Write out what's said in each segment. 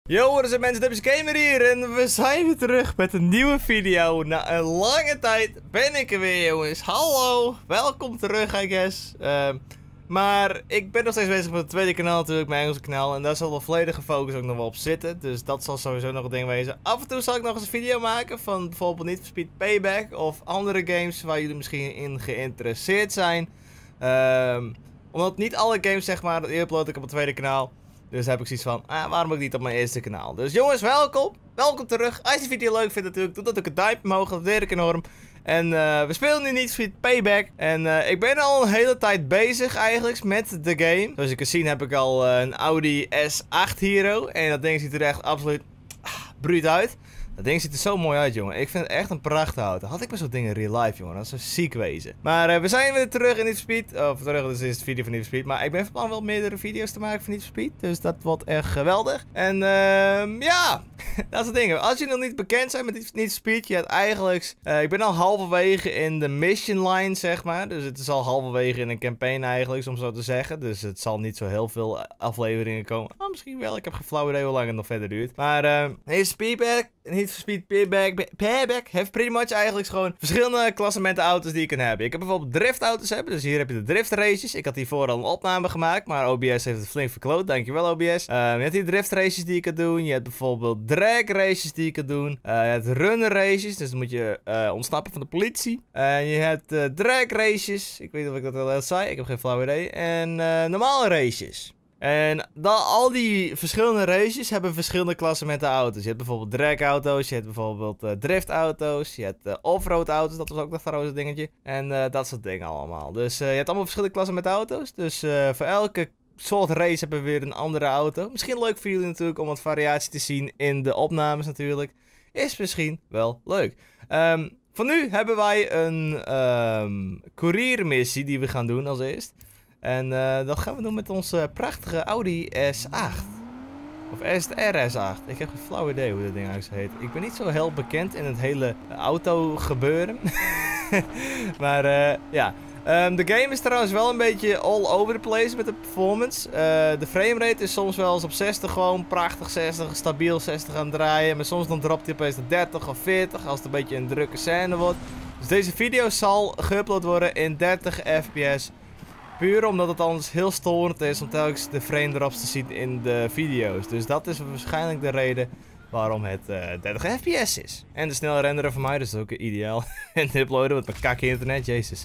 Yo, wat is het mensen, Dubs Gamer hier en we zijn weer terug met een nieuwe video. Na een lange tijd ben ik er weer, jongens. Hallo, welkom terug, I guess. Maar ik ben nog steeds bezig met het tweede kanaal natuurlijk, mijn Engelse kanaal. En daar zal de volledige focus ook nog wel op zitten. Dus dat zal sowieso nog een ding wezen. Af en toe zal ik nog eens een video maken van bijvoorbeeld Need for Speed Payback of andere games waar jullie misschien in geïnteresseerd zijn. Omdat niet alle games, zeg maar, die upload ik op het tweede kanaal. Dus heb ik zoiets van, waarom ook niet op mijn eerste kanaal. Dus jongens, welkom. Welkom terug. Als je de video leuk vindt natuurlijk, doe dat ook een duimpje omhoog. Dat waardeer ik enorm. En we spelen nu Need for Speed Payback. En ik ben al een hele tijd bezig eigenlijk met de game. Zoals je kan zien heb ik al een Audi S8 Hero. En dat ding ziet er echt absoluut bruut uit. Dat ding ziet er zo mooi uit, jongen. Ik vind het echt een prachtige auto. Had ik maar zo'n ding in real life, jongen. Dat zou ziek wezen. Maar we zijn weer terug in Need for Speed. Of terug, dus is de video van Need for Speed. Maar ik ben van plan wel meerdere video's te maken van Need for Speed. Dus dat wordt echt geweldig. En ja, dat is het ding. Als jullie nog niet bekend zijn met Need for Speed, je hebt eigenlijk... ik ben al halverwege in de mission line, zeg maar. Dus het is al halverwege in een campaign eigenlijk, om zo te zeggen. Dus het zal niet zo heel veel afleveringen komen. Oh, misschien wel. Ik heb geen flauw idee hoe lang het nog verder duurt. Maar Need for Speed Payback heeft pretty much eigenlijk gewoon verschillende klassementen auto's die je kan hebben. Je kan bijvoorbeeld driftauto's hebben, dus hier heb je de drift races. Ik had hiervoor al een opname gemaakt, maar OBS heeft het flink verkloot. Dankjewel OBS. Je hebt hier drift races die je kan doen. Je hebt bijvoorbeeld drag races die je kan doen. Je hebt runner races, dus dan moet je ontsnappen van de politie. Je hebt drag races. Ik weet niet of ik dat al zei, ik heb geen flauw idee. En normale races. En al die verschillende races hebben verschillende klassementen auto's. Je hebt bijvoorbeeld dragauto's, je hebt bijvoorbeeld driftauto's, je hebt offroad auto's, dat was ook nog trouwens een dingetje. En dat soort dingen allemaal. Dus je hebt allemaal verschillende klassementen auto's. Dus voor elke soort race hebben we weer een andere auto. Misschien leuk voor jullie natuurlijk om wat variatie te zien in de opnames natuurlijk. Is misschien wel leuk. Voor nu hebben wij een couriermissie die we gaan doen als eerst. En dat gaan we doen met onze prachtige Audi S8. Of RS8. Ik heb geen flauw idee hoe dat ding eigenlijk heet. Ik ben niet zo heel bekend in het hele auto gebeuren. Maar ja. De game is trouwens wel een beetje all over the place met de performance. De framerate is soms wel eens op 60 gewoon prachtig 60, stabiel 60 aan het draaien. Maar soms dan dropt hij opeens naar 30 of 40 als het een beetje een drukke scène wordt. Dus deze video zal geüpload worden in 30 fps. Puur omdat het anders heel storend is om telkens de frame drops te zien in de video's. Dus dat is waarschijnlijk de reden waarom het 30 fps is. En de snelle renderen van mij, dus dat is ook ideaal. En uploaden met mijn kakke internet, jezus.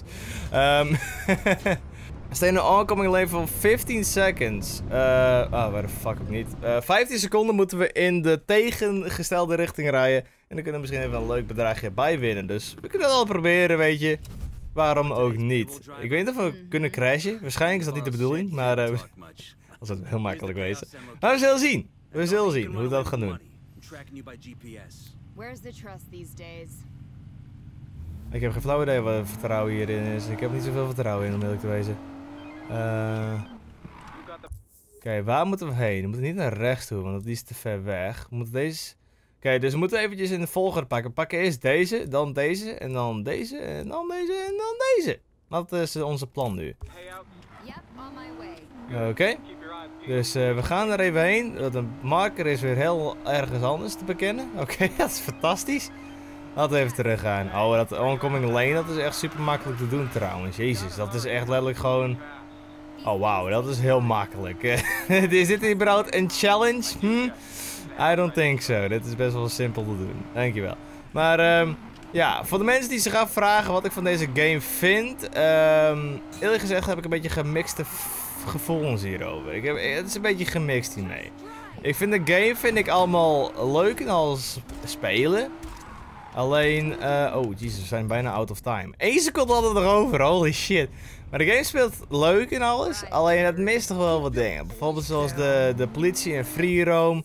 Stay in an oncoming lane van 15 seconds. Waar de fuck ook niet. 15 seconden moeten we in de tegengestelde richting rijden. En dan kunnen we misschien even een leuk bedragje bij winnen. Dus we kunnen het al proberen, weet je. Waarom ook niet? Ik weet niet of we kunnen crashen. Waarschijnlijk is dat niet de bedoeling. Maar dat zou heel makkelijk wezen. Maar we zullen zien. We zullen zien hoe we dat gaan doen. Ik heb geen flauw idee wat vertrouwen hierin is. Ik heb niet zoveel vertrouwen in om eerlijk te wezen. Oké, waar moeten we heen? We moeten niet naar rechts toe, want die is te ver weg. We moeten deze... Oké, dus we moeten eventjes in de volgorde pakken. We pakken eerst deze, dan deze, en dan deze, en dan deze, en dan deze. Dat is onze plan nu. Oké. Dus we gaan er even heen. De marker is weer heel ergens anders te bekennen. Oké, dat is fantastisch. Laten we even terug gaan. Oh, dat oncoming lane, dat is echt super makkelijk te doen trouwens. Jezus, dat is echt letterlijk gewoon... Oh, wauw, dat is heel makkelijk. Is dit überhaupt een challenge? I don't think so. Dit is best wel simpel te doen. Dankjewel. Maar ja, voor de mensen die zich afvragen wat ik van deze game vind. Eerlijk gezegd heb ik een beetje gemixte gevoelens hierover. Het is een beetje gemixt hiermee. Ik vind de game allemaal leuk en als spelen. Alleen, oh jezus, we zijn bijna out of time. 1 seconde hadden we erover, holy shit. Maar de game speelt leuk en alles. Alleen het mist toch wel wat dingen. Bijvoorbeeld zoals de politie en free roam.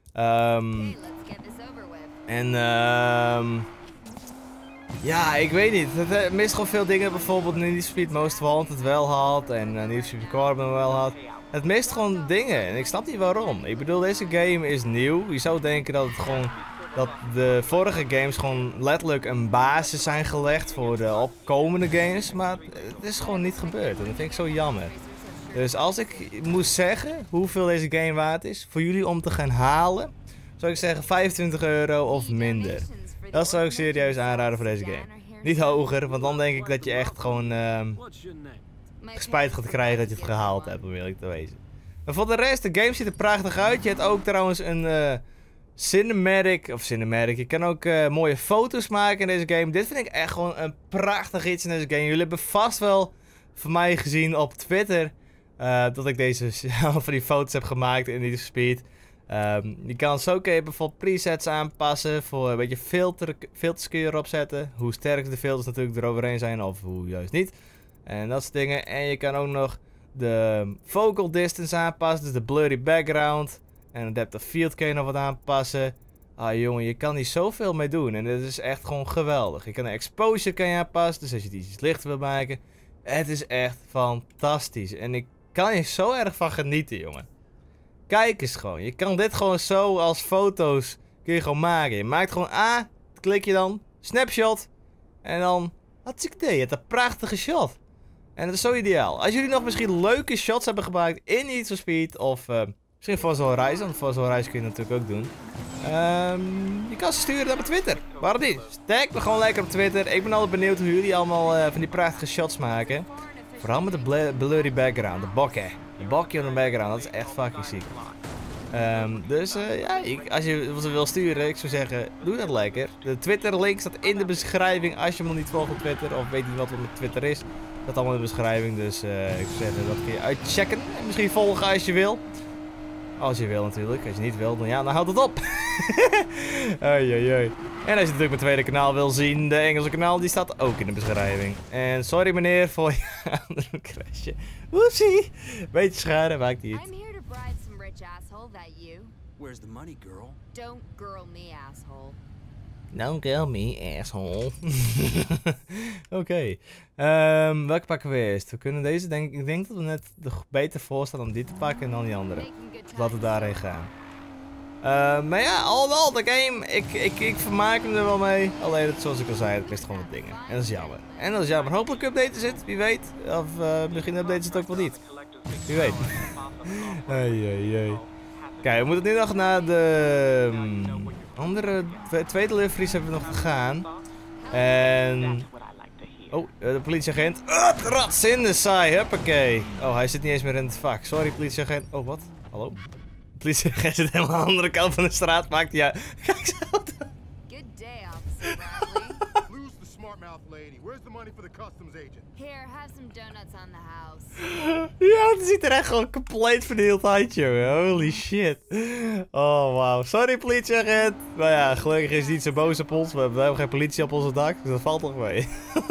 Ja, ik weet niet. Het mist gewoon veel dingen. Bijvoorbeeld Need for Speed Most Wanted wel had. En Need for Speed Carbon wel had. Het mist gewoon dingen. En ik snap niet waarom. Ik bedoel, deze game is nieuw. Je zou denken dat het gewoon... Dat de vorige games gewoon letterlijk een basis zijn gelegd voor de opkomende games. Maar het is gewoon niet gebeurd. En dat vind ik zo jammer. Dus als ik moest zeggen hoeveel deze game waard is voor jullie om te gaan halen, zou ik zeggen 25 euro of minder. Dat zou ik serieus aanraden voor deze game. Niet hoger, want dan denk ik dat je echt gewoon spijt gaat krijgen dat je het gehaald hebt, om eerlijk te wezen. Maar voor de rest, de game ziet er prachtig uit. Je hebt ook trouwens een cinematic. Je kan ook mooie foto's maken in deze game. Dit vind ik echt gewoon een prachtig iets in deze game. Jullie hebben vast wel van mij gezien op Twitter dat ik deze van die foto's heb gemaakt in Need for Speed. Je kan zo bijvoorbeeld presets aanpassen voor een beetje filters kun je erop zetten. Hoe sterk de filters natuurlijk eroverheen zijn of hoe juist niet. En dat soort dingen. En je kan ook nog de focal distance aanpassen, dus de blurry background. En de depth of field kun je nog wat aanpassen. Ah jongen, je kan hier zoveel mee doen. En dit is echt gewoon geweldig. Je kan de exposure kan je aanpassen, dus als je die iets lichter wil maken. Het is echt fantastisch. En ik kan hier zo erg van genieten, jongen. Kijk eens gewoon. Je kan dit gewoon zo als foto's kun je gewoon maken. Je maakt gewoon klik je dan, snapshot. En dan, wat zie ik dit? Je hebt een prachtige shot. En dat is zo ideaal. Als jullie nog misschien leuke shots hebben gemaakt in Need for Speed of misschien Forza Horizon. Want Forza Horizon kun je natuurlijk ook doen. Je kan ze sturen naar mijn Twitter. Waarom niet? Tag me gewoon lekker op Twitter. Ik ben altijd benieuwd hoe jullie allemaal van die prachtige shots maken. Vooral met de blurry background, de bokeh. De bokje op de background, dat is echt fucking ziek. Dus ja, als je ze wil sturen, ik zou zeggen, doe dat lekker. De Twitter link staat in de beschrijving als je me nog niet volgt op Twitter of weet niet wat met Twitter is. Dat allemaal in de beschrijving, dus ik zou zeggen, dat kun je uitchecken. En misschien volgen als je wil. Als je wil natuurlijk, als je niet wil, dan ja, dan houdt het op. Oei. En als je natuurlijk mijn tweede kanaal wil zien, de Engelse kanaal, die staat ook in de beschrijving. En sorry meneer voor je andere crashje. Oepsie. Beetje schade, maakt niet. I'm here to bribe some rich asshole, that you? Where's the money, girl? Don't girl me, asshole. Don't kill me, asshole. Oké. Welke pakken we eerst? We kunnen deze, ik denk dat we net beter voor staan om die te pakken en dan die andere. Laten we daarheen gaan. Maar ja, al in al, de game, ik vermaak me er wel mee. Alleen, zoals ik al zei, het mist gewoon wat dingen. En dat is jammer. Hopelijk updaten zit, wie weet. Of misschien updaten ze het ook wel niet. Wie weet. Kijk, we moeten nu nog naar de andere twee deliveries hebben we nog te gaan. En... Oh, de politieagent. Rats in de saai, huppakee. Oh, hij zit niet eens meer in het vak. Sorry, politieagent. Oh, wat? Hallo? De politieagent zit helemaal aan de andere kant van de straat. Maakt hij uit. Kijk zo. Good day, Officer Bradley. Lose the smart mouth lady. Where's the money for the customs agent? Here, have some donuts on the house. Ja, het ziet er echt gewoon compleet verdeeld uit, jongen. Holy shit. Oh, wauw. Sorry, politieagent. Maar ja, gelukkig is hij niet zo boos op ons. We hebben geen politie op onze dak, dus dat valt toch mee.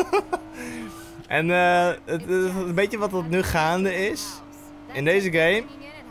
En een beetje wat er nu gaande is in deze game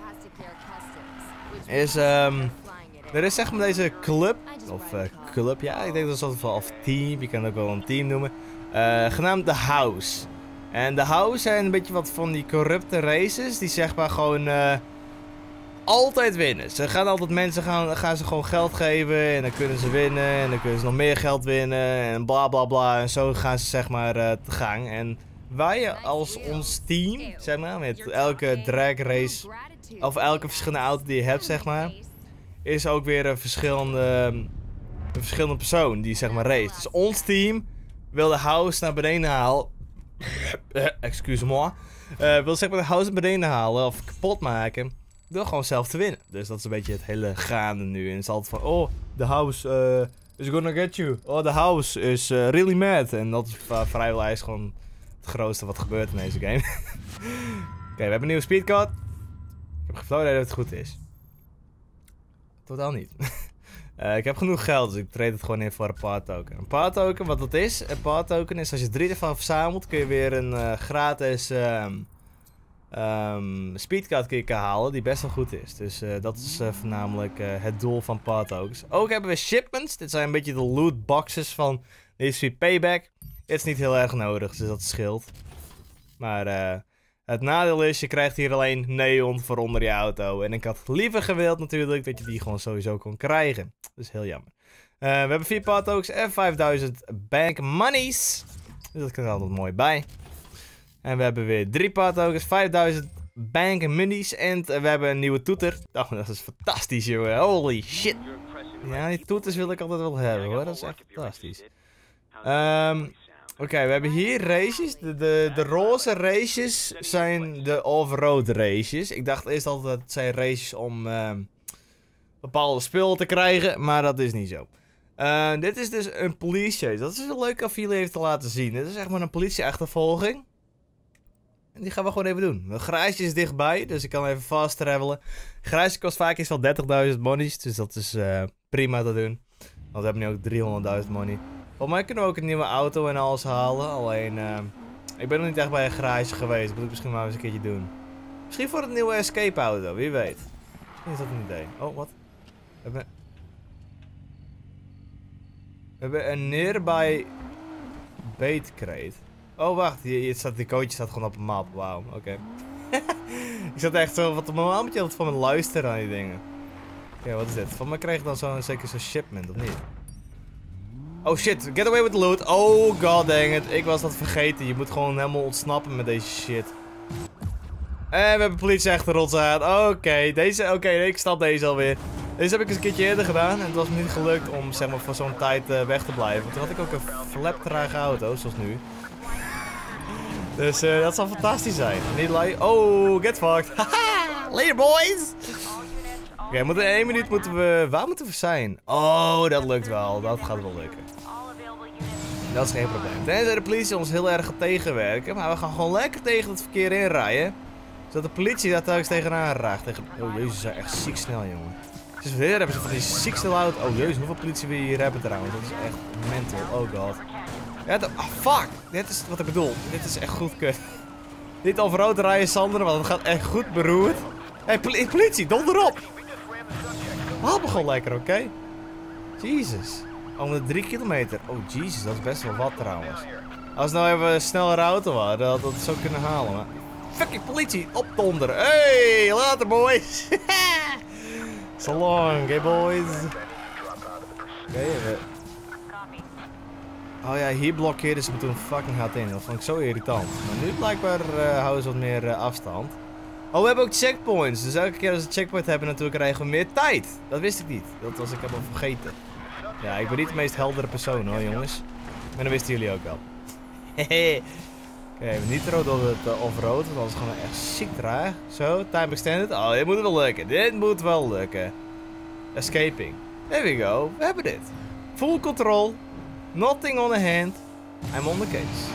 is er is zeg maar deze club of club, ja, ik denk dat het een soort van team, je kan het ook wel een team noemen, genaamd The House. En The House zijn een beetje wat van die corrupte races die zeg maar gewoon altijd winnen. Ze gaan altijd mensen gaan ze gewoon geld geven en dan kunnen ze winnen en dan kunnen ze nog meer geld winnen en bla bla bla en zo gaan ze zeg maar te gang. En wij als ons team, zeg maar, met elke drag race of elke verschillende auto die je hebt, zeg maar, is ook weer een verschillende persoon die zeg maar race. Dus ons team wil de house naar beneden halen. Excuse-moi. Wil zeg maar de house naar beneden halen of kapot maken door gewoon zelf te winnen. Dus dat is een beetje het hele gaande nu. En het is altijd van, oh, the house is gonna get you. Oh, the house is really mad. En dat is vrijwel is gewoon het grootste wat gebeurt in deze game. Oké, we hebben een nieuwe speedcard. Ik heb gefloten dat het goed is. Totaal niet. Ik heb genoeg geld, dus ik trade het gewoon in voor een paar token. Een paar token, wat dat is? Een paar token is als je 3 ervan verzamelt, kun je weer een gratis speedcard kun je halen die best wel goed is. Dus dat is voornamelijk het doel van paar tokens. Ook hebben we shipments. Dit zijn een beetje de loot boxes van deze Payback. Het is niet heel erg nodig, dus dat scheelt. Maar het nadeel is, je krijgt hier alleen neon voor onder je auto. En ik had liever gewild natuurlijk dat je die gewoon sowieso kon krijgen. Dus heel jammer. We hebben 4 paar tokens en 5000 bank monies. Dus dat kan er altijd mooi bij. En we hebben weer 3 paar tokens, 5000 bank monies. En we hebben een nieuwe toeter. Oh, dat is fantastisch, jongen. Holy shit. Ja, die toeters wil ik altijd wel hebben hoor, dat is echt fantastisch. Oké, we hebben hier races. De roze races zijn de off-road races. Ik dacht eerst altijd dat het zijn races om bepaalde spullen te krijgen, maar dat is niet zo. Dit is dus een police chase. Dat is wel leuk of jullie even te laten zien. Dit is echt maar een politieachtervolging. En die gaan we gewoon even doen. De garage is dichtbij, dus ik kan even fast travelen. Garage kost vaak iets van 30.000 monies, dus dat is prima te doen. Want we hebben nu ook 300.000 money. Volgens mij kunnen we ook een nieuwe auto en alles halen. Alleen, ik ben nog niet echt bij een garage geweest. Dat moet ik misschien maar eens een keertje doen. Misschien voor een nieuwe escape auto, wie weet. Misschien is dat een idee. Oh, wat? We hebben een nearby bait crate. Oh, wacht. Die cootje staat gewoon op een map. Wauw, oké. Ik zat echt zo, wat normaal moet je altijd van me luisteren aan die dingen. Oké, wat is dit? Van mij kreeg ik dan zeker zo'n shipment, of niet? Oh shit, get away with the loot. Oh god dang it, ik was dat vergeten. Je moet gewoon helemaal ontsnappen met deze shit. En we hebben politie achter ons aan. Oké, ik snap deze alweer. Deze heb ik eens een keertje eerder gedaan en het was me niet gelukt om zeg maar voor zo'n tijd weg te blijven. Want toen had ik ook een flaptrage auto, zoals nu. Dus dat zal fantastisch zijn. Niet like, oh, get fucked. Haha, later boys. Oké, in 1 minuut moeten we, waar moeten we zijn? Oh, dat lukt wel, dat gaat wel lukken. Dat is geen probleem. Tenzij de politie ons heel erg gaat tegenwerken, maar we gaan gewoon lekker tegen het verkeer inrijden. Zodat de politie daar telkens tegenaan raagt. Oh jezus, ze zijn echt ziek snel, jongen. Dus weer hebben ze van die ziek snel auto. Oh jezus, hoeveel politie we hier hebben trouwens. Dat is echt mental, oh god. Ja, fuck! Dit is wat ik bedoel. Dit is echt goed kut. Niet over rood rijden, Sander, want het gaat echt goed beroerd. Hé, politie, donder op! Haal me gewoon lekker, oké? Jezus. Om de 3 kilometer. Oh, jezus, dat is best wel wat trouwens. Als nou even een snellere auto was, dat het zo kunnen halen, maar... Fucking politie, opdonderen. Hey, later boys. So long, hey boys. Oké, even... Oh ja, hier blokkeerden ze me toen fucking hard in. Dat vond ik zo irritant. Maar nu blijkbaar houden ze wat meer afstand. Oh, we hebben ook checkpoints. Dus elke keer als we een checkpoint hebben natuurlijk krijgen we meer tijd. Dat wist ik niet. Dat was ik helemaal vergeten. Ja, ik ben niet de meest heldere persoon hoor, jongens. Maar dat wisten jullie ook wel. Hehe. Oké, nitro door het off-road, want anders gaan we echt ziek traag. Zo, time extended. Oh, dit moet wel lukken. Dit moet wel lukken. Escaping. There we go. We hebben dit. Full control. Nothing on the hand. I'm on the case.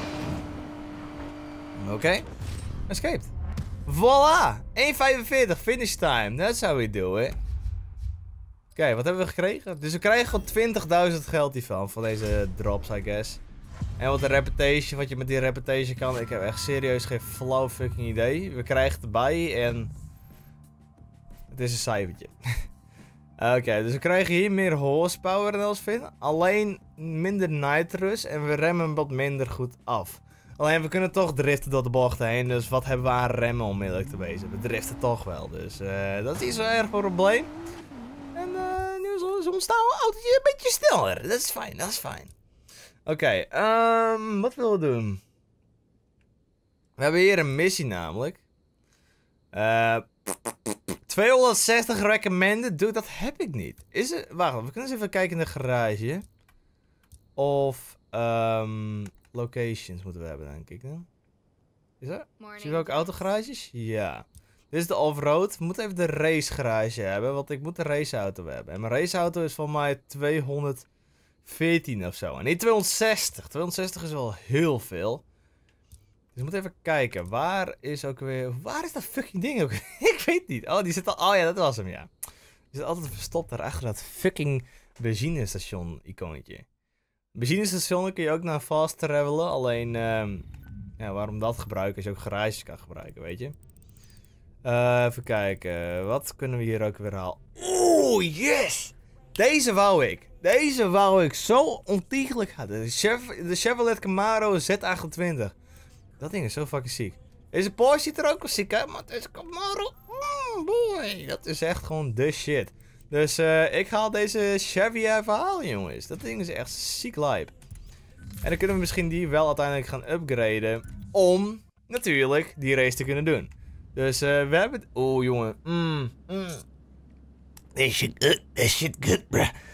Oké. Escaped. Voilà. 1:45 finish time. That's how we do it. Oké, wat hebben we gekregen? Dus we krijgen gewoon 20.000 geld hiervan. Van deze drops, I guess. En wat de reputation, wat je met die reputation kan. Ik heb echt serieus geen flauw fucking idee. We krijgen het erbij en... Het is een cijfertje. Oké, dus we krijgen hier meer horsepower dan ons vinden. Alleen minder nitrous en we remmen wat minder goed af. Alleen we kunnen toch driften door de bocht heen. Dus wat hebben we aan remmen om eerlijk te wezen? We driften toch wel. Dus dat is niet zo erg een probleem. En nu is ons autootje een beetje sneller. Dat is fijn, dat is fijn. Oké, wat willen we doen? We hebben hier een missie namelijk. 260 recommended. Dude, dat heb ik niet. Is het... Wacht, we kunnen eens even kijken in de garage. Of locations moeten we hebben, denk ik. Hè? Is dat? Zie je ook autogarages? Ja. Dit is de off-road. We moeten even de race garage hebben, want ik moet een raceauto hebben. En mijn raceauto is van mij 214 of zo. En niet 260. 260 is wel heel veel. Dus we moeten even kijken. Waar is ook weer... Waar is dat fucking ding ook? Ik weet niet. Oh, die zit al... Oh ja, dat was hem, ja. Die zit altijd verstopt daarachter dat fucking benzinestation-icoontje. Benzinestation kun je ook naar fast travelen. Alleen, ja, waarom dat gebruiken als je ook garages kan gebruiken, weet je. Even kijken. Wat kunnen we hier ook weer halen? Oeh, yes! Deze wou ik. Deze wou ik zo ontiegelijk hadden. De Chevrolet Camaro Z28. Dat ding is zo fucking ziek. Deze Porsche ziet er ook wel ziek uit, maar deze Camaro... boy, dat is echt gewoon de shit. Dus ik haal deze Chevy even halen, jongens. Dat ding is echt ziek lijp. En dan kunnen we misschien die wel uiteindelijk gaan upgraden. Om, natuurlijk, die race te kunnen doen. Dus we hebben het... Oeh, jongen. This shit good, bruh.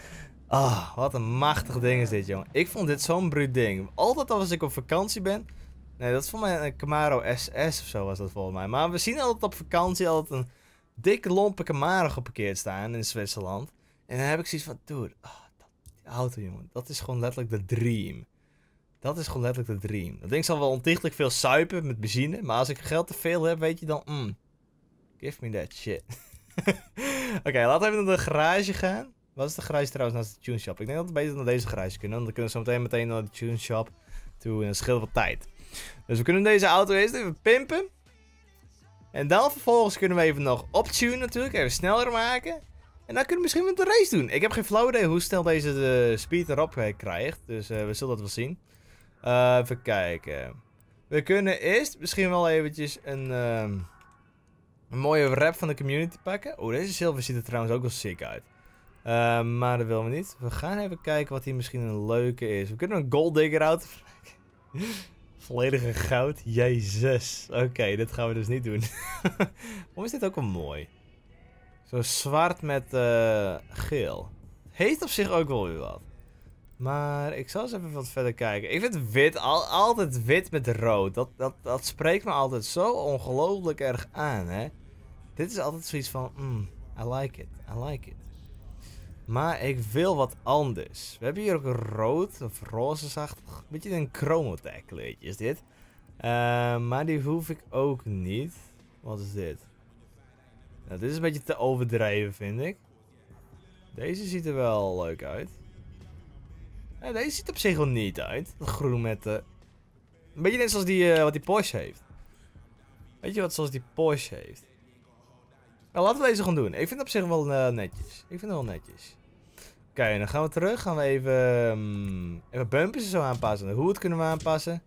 Ah, wat een machtig ding is dit, jongen. Ik vond dit zo'n bruut ding. Altijd als ik op vakantie ben... Nee, dat is voor mij een Camaro SS of zo was dat volgens mij. Maar we zien altijd op vakantie altijd een dikke lompe Camaro geparkeerd staan in Zwitserland. En dan heb ik zoiets van, dude, die auto, jongen. Dat is gewoon letterlijk de dream. Dat is gewoon letterlijk de dream. Dat ding zal wel ontiegelijk veel suipen met benzine. Maar als ik geld te veel heb, weet je dan... give me that shit. Oké, laten we even naar de garage gaan. Wat is de garage trouwens naast de tune shop? Ik denk dat we beter naar deze garage kunnen. Dan kunnen we zo meteen naar de tune shop toe. En dat scheelt wat tijd. Dus we kunnen deze auto eerst even pimpen. En dan vervolgens kunnen we even nog optunen natuurlijk. Even sneller maken. En dan kunnen we misschien met de race doen. Ik heb geen flauw idee hoe snel deze de speed erop krijgt. Dus we zullen dat wel zien. Even kijken. We kunnen eerst misschien wel eventjes een mooie rap van de community pakken. Oh, deze zilver ziet er trouwens ook wel sick uit. Maar dat willen we niet. We gaan even kijken wat hier misschien een leuke is. We kunnen een gold digger auto maken. Volledige goud. Jezus. Oké, dit gaan we dus niet doen. Waarom is dit ook wel mooi? Zo zwart met geel. Heeft op zich ook wel weer wat. Maar ik zal eens even wat verder kijken. Ik vind wit, altijd wit met rood. Dat spreekt me altijd zo ongelooflijk erg aan, hè. Dit is altijd zoiets van, I like it, I like it. Maar ik wil wat anders. We hebben hier ook een rood of rozesachtig. Beetje een chromotech kleurtje is dit. Maar die hoef ik ook niet. Wat is dit? Nou, dit is een beetje te overdreven, vind ik. Deze ziet er wel leuk uit. Ja, deze ziet er op zich wel niet uit. Dat groen met... Een beetje net zoals wat die Porsche heeft. Weet je wat zoals die Porsche heeft? Nou, laten we deze gewoon doen. Ik vind het op zich wel netjes. Ik vind het wel netjes. Oké, dan gaan we terug. Gaan we even bumpers en zo aanpassen. De hoed kunnen we aanpassen.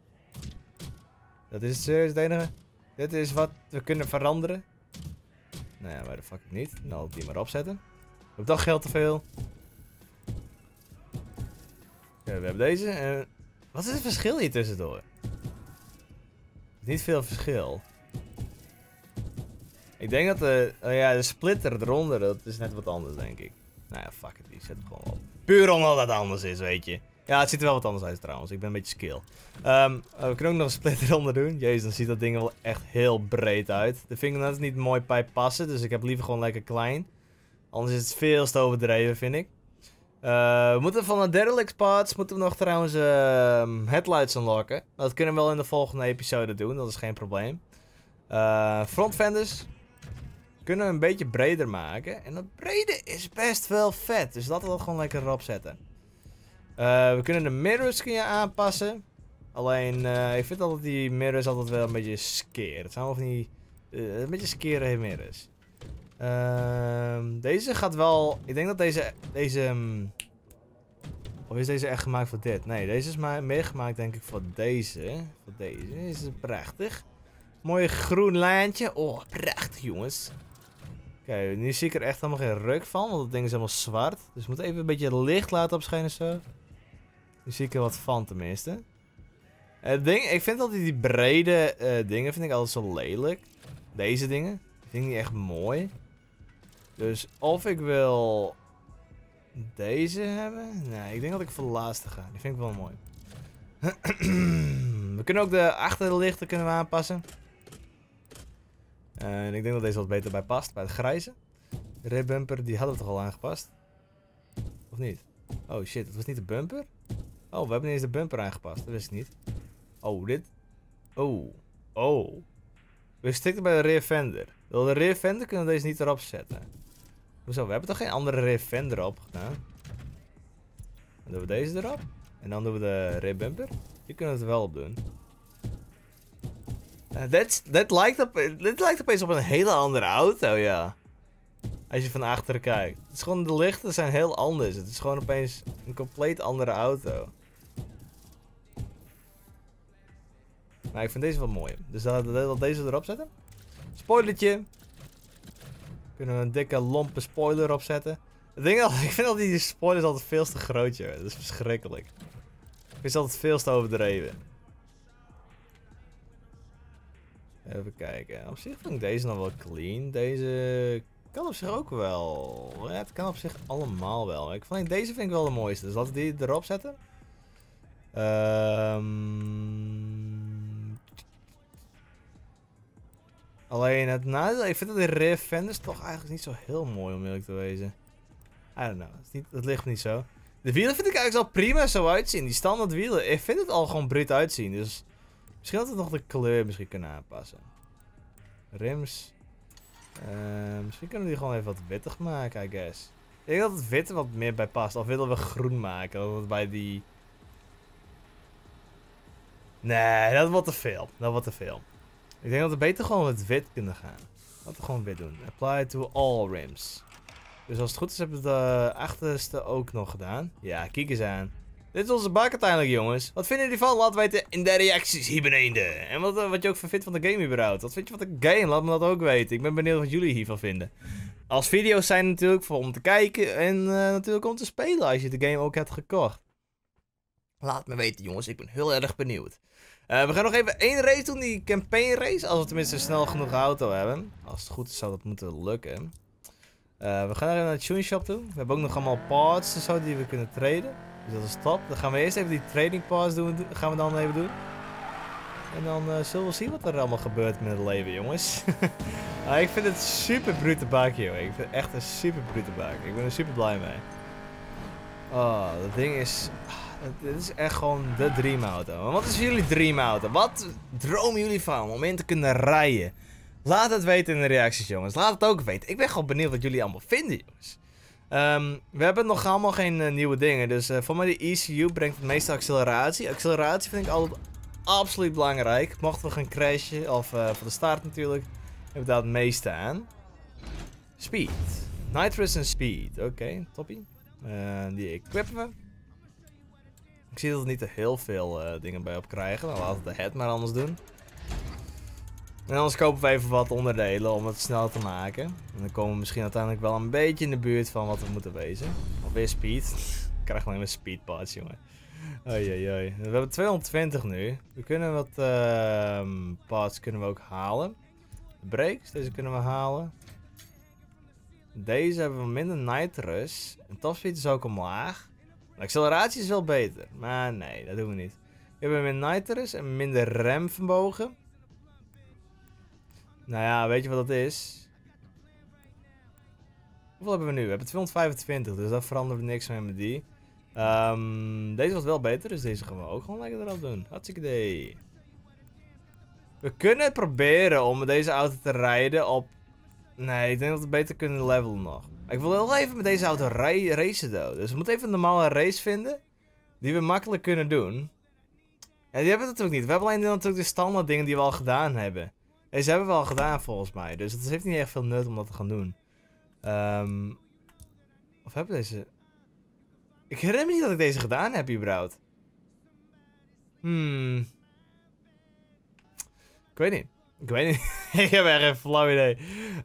Dat is het enige. Dit is wat we kunnen veranderen. Nou ja, waar de fuck niet. Nou, die maar opzetten. Ik heb toch geld te veel. Oké, we hebben deze. Wat is het verschil hier tussendoor? Niet veel verschil. Ik denk dat de splitter eronder, dat is net wat anders, denk ik. Nou ja, fuck it, die zet hem gewoon op. Puur omdat dat anders is, weet je. Ja, het ziet er wel wat anders uit trouwens. Ik ben een beetje skill. We kunnen ook nog een splitter eronder doen. Jezus, dan ziet dat ding wel echt heel breed uit. De vingernet is niet mooi bij passen, dus ik heb liever gewoon lekker klein. Anders is het veel te overdreven, vind ik. We moeten van de derelict parts moeten we nog trouwens headlights unlocken. Dat kunnen we wel in de volgende episode doen, dat is geen probleem. Front fenders kunnen we een beetje breder maken. En dat brede is best wel vet, dus laten we dat gewoon lekker erop zetten. We kunnen de mirrors aanpassen. Alleen, ik vind altijd die mirrors altijd wel een beetje scare. Het zijn wel van die, een beetje scare mirrors. Deze gaat wel... Ik denk dat deze of is deze echt gemaakt voor dit? Nee, deze is maar meer gemaakt denk ik voor deze. Voor deze. Deze is prachtig. Mooi groen lijntje. Oh, prachtig jongens. Oké, nu zie ik er echt helemaal geen ruk van. Want dat ding is helemaal zwart. Dus ik moet even een beetje licht laten opschijnen zo. Nu zie ik er wat van tenminste. Het ding, ik vind altijd die brede dingen vind ik altijd zo lelijk. Deze dingen. Ik vind die echt mooi. Dus of ik wil deze hebben. Nee, ik denk dat ik voor de laatste ga. Die vind ik wel mooi. We kunnen ook de achterlichten kunnen we aanpassen. En ik denk dat deze wat beter bij past. Bij het grijze. De rear bumper, die hadden we toch al aangepast? Of niet? Oh shit, dat was niet de bumper? Oh, we hebben niet eens de bumper aangepast. Dat wist ik niet. Oh, dit. Oh. Oh. We stikken bij de rear fender. De rear fender kunnen we deze niet erop zetten. Hoezo? We hebben toch geen andere rear fender op gedaan? Dan doen we deze erop. En dan doen we de rear bumper. Hier kunnen we het wel op doen. Dit lijkt opeens op een hele andere auto, ja. Als je van achteren kijkt. Het is gewoon, de lichten zijn heel anders. Het is gewoon opeens een compleet andere auto. Maar ik vind deze wel mooi. Dus laten we deze erop zetten. Spoilertje. Kunnen we een dikke lompe spoiler opzetten. Ik vind dat die spoilers altijd veel te groot, joh. Dat is verschrikkelijk. Ik vind ze altijd veel te overdreven. Even kijken. Op zich vind ik deze nog wel clean. Deze kan op zich ook wel. Ja, het kan op zich allemaal wel. Deze vind ik wel de mooiste. Dus laten we die erop zetten. Alleen het nadeel, ik vind dat de rear fenders toch eigenlijk niet zo heel mooi om eerlijk te wezen. I don't know, het ligt me niet zo. De wielen vind ik eigenlijk al prima zo uitzien. Die standaard wielen, ik vind het al gewoon bruut uitzien. Dus misschien dat we nog de kleur misschien kunnen aanpassen. Rims. Misschien kunnen we die gewoon even wat wittig maken, I guess. Ik denk dat het wit er wat meer bij past. Of willen we groen maken? Dat het bij die... Nee, dat wordt te veel. Dat wordt te veel. Ik denk dat we beter gewoon met wit kunnen gaan. Laten we gewoon wit doen. Apply to all rims. Dus als het goed is hebben we de achterste ook nog gedaan. Ja, kijk eens aan. Dit is onze bak uiteindelijk, jongens. Wat vinden jullie van? Laat weten in de reacties hier beneden. En wat je ook vindt van de game überhaupt. Wat vind je van de game? Laat me dat ook weten. Ik ben benieuwd wat jullie hiervan vinden. Als video's zijn natuurlijk voor om te kijken en natuurlijk om te spelen als je de game ook hebt gekocht. Laat me weten, jongens. Ik ben heel erg benieuwd. We gaan nog even één race doen, die campaign race. Als we tenminste snel genoeg auto hebben. Als het goed is zou dat moeten lukken. We gaan even naar de tune shop toe. We hebben ook nog allemaal parts en zo die we kunnen traden. Dus dat is top. Dan gaan we eerst even die trading parts doen. Gaan we dan even doen. En dan zullen we zien wat er allemaal gebeurt met het leven, jongens. Ik vind het super brute bak, joh. Ik vind het echt een super brute bak. Ik ben er super blij mee. Oh, dat ding is... Dit is echt gewoon de dreamauto. Maar wat is jullie dreamauto? Wat dromen jullie van om in te kunnen rijden? Laat het weten in de reacties, jongens. Laat het ook weten. Ik ben gewoon benieuwd wat jullie allemaal vinden, jongens. We hebben nog allemaal geen nieuwe dingen. Dus voor mij de ECU brengt het meeste acceleratie. Acceleratie vind ik altijd absoluut belangrijk. Mochten we gaan crashen, of van de start natuurlijk, hebben we daar het meeste aan. Speed. Nitrous en speed. Oké, toppie. Die equippen we. Ik zie dat we niet er heel veel dingen bij op krijgen. Dan laten we de head maar anders doen. En anders kopen we even wat onderdelen om het snel te maken. En dan komen we misschien uiteindelijk wel een beetje in de buurt van wat we moeten wezen. Alweer speed. Ik krijg alleen maar speed parts, jongen. Oei, oei. We hebben 220 nu. We kunnen wat parts kunnen we ook halen. De brakes, deze kunnen we halen. Deze hebben we minder nitrous. En topspeed is ook omlaag. De acceleratie is wel beter. Maar nee, dat doen we niet. We hebben minder nitrous en minder remvermogen. Nou ja, weet je wat dat is? Hoeveel hebben we nu? We hebben 225, dus daar veranderen we niks mee met die. Deze was wel beter, dus deze gaan we ook gewoon lekker erop doen. Hartstikke idee. We kunnen proberen om met deze auto te rijden op... Nee, ik denk dat we beter kunnen levelen nog. Ik wil wel even met deze auto racen, though. Dus we moeten even een normale race vinden. Die we makkelijk kunnen doen. Ja, die hebben we natuurlijk niet. We hebben alleen natuurlijk de standaard dingen die we al gedaan hebben. Deze hebben we al gedaan volgens mij. Dus het heeft niet echt veel nut om dat te gaan doen. Of hebben we deze... Ik herinner me niet dat ik deze gedaan heb, überhaupt. Ik weet niet. Ik weet niet. Ik heb echt een flauw idee.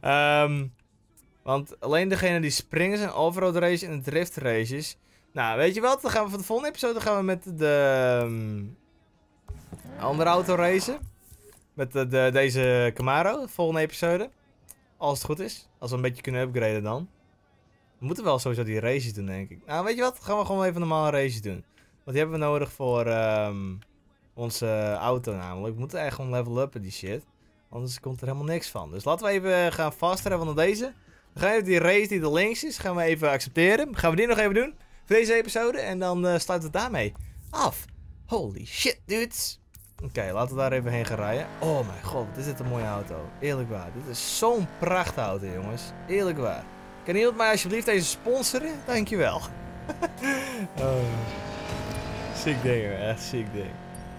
Want alleen degene die springen zijn offroad race en de drift races. Nou, weet je wat? Dan gaan we voor de volgende episode gaan we met de andere auto racen. Met deze Camaro, de volgende episode. Als het goed is. Als we een beetje kunnen upgraden dan. We moeten wel sowieso die races doen, denk ik. Nou, weet je wat? Gaan we gewoon even normale races doen. Want die hebben we nodig voor onze auto namelijk. We moeten echt gewoon level uppen die shit. Anders komt er helemaal niks van. Dus laten we even gaan vaststellen van deze. Dan gaan we even die race die er links is, gaan we even accepteren. Gaan we die nog even doen voor deze episode. En dan sluiten we het daarmee af. Holy shit, dudes. Oké, laten we daar even heen gaan rijden. Oh mijn god, wat is dit een mooie auto. Eerlijk waar. Dit is zo'n prachtauto, jongens. Eerlijk waar. Kan iemand mij alsjeblieft deze sponsoren? Dankjewel. Oh. Ziek ding hoor, echt ziek ding.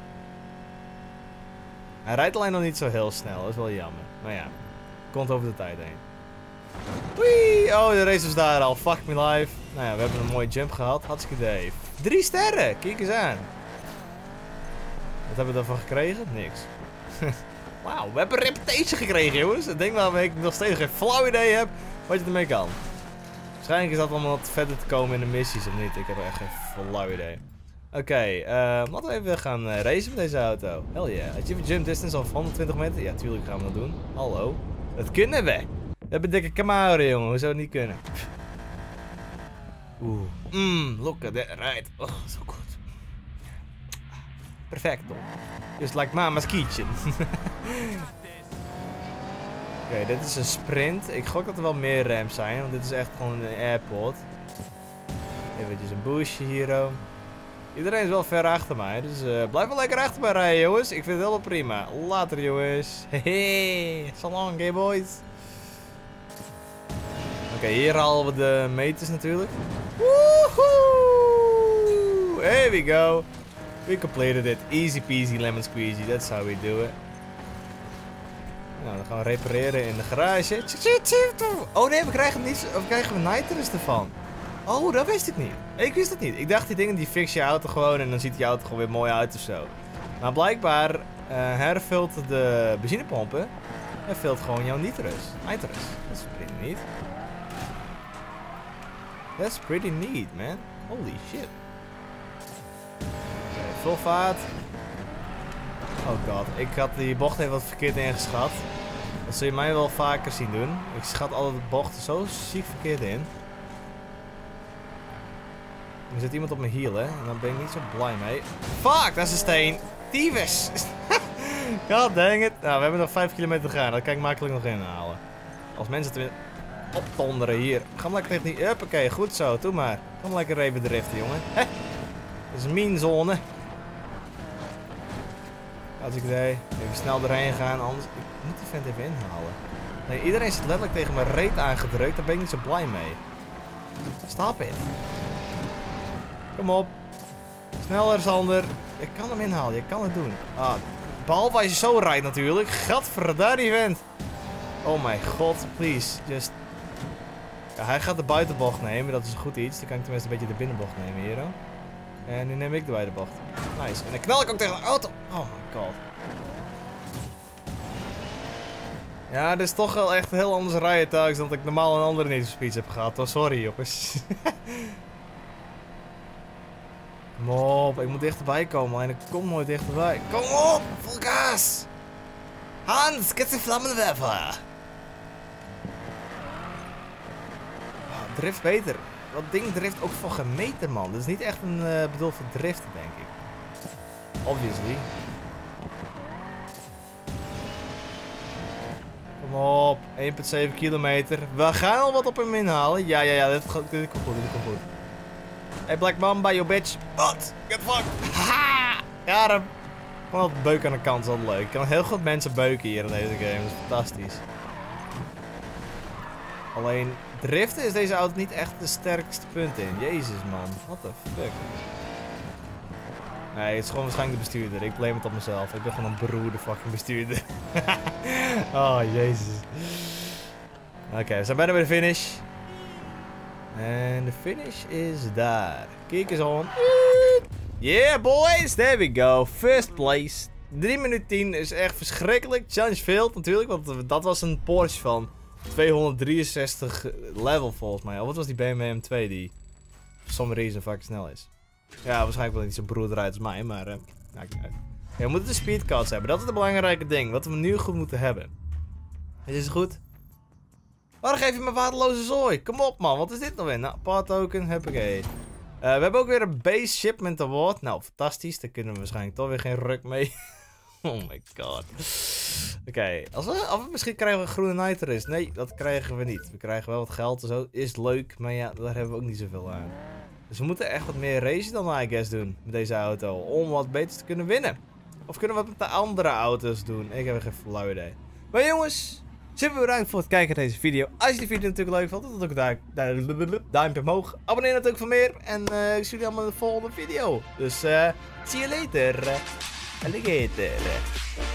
Hij rijdt alleen nog niet zo heel snel, dat is wel jammer. Maar ja, komt over de tijd heen. Wee! Oh, de race is daar al. Fuck me life. Nou ja, we hebben een mooie jump gehad. Hartstikke idee. 3 sterren, kijk eens aan. Wat hebben we daarvan gekregen? Niks. Wauw, we hebben een reputation gekregen, jongens. Ik denk dat ik nog steeds geen flauw idee heb wat je ermee kan. Waarschijnlijk is dat allemaal wat verder te komen in de missies of niet. Ik heb echt geen flauw idee. Oké, laten we even gaan racen met deze auto. Hell yeah. Achieve jump distance of 120 meter. Ja, tuurlijk gaan we dat doen. Hallo. Dat kunnen we. We hebben dikke Camaro, jongen. Hoe zou het niet kunnen? Oeh. Look at that ride. Oh, zo goed. Perfecto. Just like mama's kitchen. Oké, dit is een sprint. Ik gok dat er wel meer ramps zijn, want dit is echt gewoon een airport. Eventjes een boostje hier. Iedereen is wel ver achter mij, dus blijf wel lekker achter mij rijden, jongens. Ik vind het wel prima. Later, jongens. Hehe, so long, gay boys. Oké, hier halen we de meters natuurlijk. Woohoo! Here we go. We completed it. Easy peasy lemon squeezy. That's how we do it. Nou, dan gaan we repareren in de garage. Oh nee, we krijgen nitrous ervan. Oh, dat wist ik niet. Ik wist het niet. Ik dacht die dingen die fix je auto gewoon en dan ziet je auto gewoon weer mooi uit of zo. Maar blijkbaar hervult de benzinepompen. Hervult gewoon jouw nitrous. Dat is pretty neat. That's pretty neat, man. Holy shit. Okay, vol vaart. Oh god, ik had die bocht even wat verkeerd ingeschat. Dat zul je mij wel vaker zien doen. Ik schat altijd de bochten zo ziek verkeerd in. Er zit iemand op mijn hiel, hè? En daar ben ik niet zo blij mee. Fuck, dat is een steen. Tyfus. God dang it. Nou, we hebben nog 5 kilometer te gaan. Dat kan ik makkelijk nog inhalen. Als mensen het weer optonderen hier. Ga maar lekker tegen die... Huppakee, goed zo. Doe maar. Ga maar lekker even driften, jongen. Hè? Dat is mijn zone. Als ik even snel erheen gaan, anders... Ik moet die vent even inhalen. Nee, iedereen zit letterlijk tegen mijn reet aangedrukt. Daar ben ik niet zo blij mee. Stop it. Kom op. Sneller, Sander. Ik kan hem inhalen. Je kan het doen. Ah, behalve als je zo rijdt natuurlijk. Gadverdamme vent. Oh mijn god. Please. Just... Ja, hij gaat de buitenbocht nemen. Dat is goed iets. Dan kan ik tenminste een beetje de binnenbocht nemen hier. En nu neem ik de buitenbocht. Nice. En dan knal ik ook tegen de auto. Oh my god. Ja, dit is toch wel echt heel anders rijden thuis dan dat ik normaal een andere Need for Speeds heb gehad. Oh, sorry jongens. Kom op, ik moet dichterbij komen en ik kom nooit dichterbij. Kom op, vol gas! Hans, get de vlammenwerper! Oh, drift beter. Dat ding drift ook voor geen meter, man. Dit is niet echt een bedoeld voor driften, denk ik. Obviously. Kom op, 1,7 kilometer. We gaan al wat op hem inhalen. Ja, dit komt goed. Hey Black Mamba, yo bitch. Wat? Get fucked. Haha! Ja, hem. Gewoon dat beuken aan de kant is altijd leuk. Ik kan heel goed mensen beuken hier in deze game. Dat is fantastisch. Alleen, driften is deze auto niet echt de sterkste punt in. Jezus man, what the fuck. Nee, het is gewoon waarschijnlijk de bestuurder. Ik blame het op mezelf. Ik ben gewoon een beroerde fucking bestuurder. Oh, jezus. Oké, we zijn bijna bij de finish. En de finish is daar. Kijk eens on. Yeah boys, there we go. First place. 3 minuten 10 is echt verschrikkelijk. Challenge failed natuurlijk, want dat was een Porsche van 263 level volgens mij. Of wat was die BMW M2 die for some reason fucking snel is. Ja, waarschijnlijk wel niet zo'n broer eruit als mij, maar maakt niet uit. Ja, we moeten de speedcards hebben, dat is het belangrijke ding. Wat we nu goed moeten hebben. Is het goed? Waarom geef je me waardeloze zooi? Kom op man, wat is dit nou weer? Nou, part token, huppakee. We hebben ook weer een base shipment award. Nou, fantastisch. Daar kunnen we waarschijnlijk toch weer geen ruk mee. Oh my god. Oké, als we misschien krijgen we een groene nitrous. Nee, dat krijgen we niet. We krijgen wel wat geld en zo. Is leuk, maar ja, daar hebben we ook niet zoveel aan. Dus we moeten echt wat meer racen dan I guess doen met deze auto. Om wat beter te kunnen winnen. Of kunnen we wat met de andere auto's doen? Ik heb er geen flauw idee. Maar jongens... Super bedankt voor het kijken naar deze video. Als je die video natuurlijk leuk vond, dan doe ik een duimpje omhoog. Abonneer natuurlijk voor meer. En ik zie jullie allemaal in de volgende video. Dus see you later. Alligator.